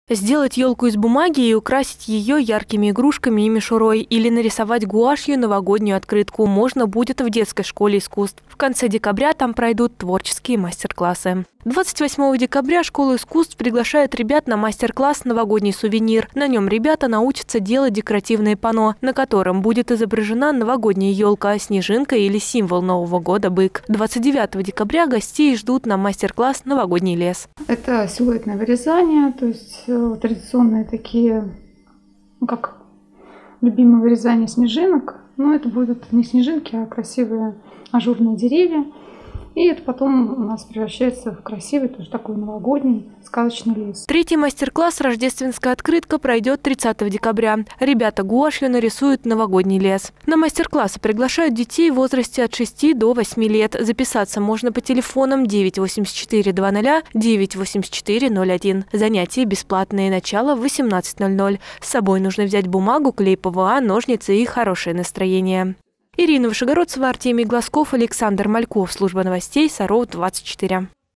Сделать елку из бумаги и украсить ее яркими игрушками и мишурой или нарисовать гуашью новогоднюю открытку можно будет в детской школе искусств. В конце декабря там пройдут творческие мастер-классы. 28 декабря школа искусств приглашает ребят на мастер-класс «Новогодний сувенир». На нем ребята научатся делать декоративные панно, на котором будет изображена новогодняя елка, снежинка или символ Нового года – бык. 29 декабря гостей ждут на мастер-класс «Новогодний лес». Это силуэтное вырезание, то есть традиционные такие, как любимое вырезание снежинок. Но это будут не снежинки, а красивые ажурные деревья. И это потом у нас превращается в красивый, тоже такой новогодний сказочный лес. Третий мастер-класс «Рождественская открытка» пройдет 30 декабря. Ребята гуашью нарисуют новогодний лес. На мастер-классы приглашают детей в возрасте от 6 до 8 лет. Записаться можно по телефонам 98420 98401. Занятия бесплатные, начало в 18:00. С собой нужно взять бумагу, клей ПВА, ножницы и хорошее настроение. Ирина Вышегородцева, Артемий Глазков, Александр Мальков. Служба новостей Саров 24.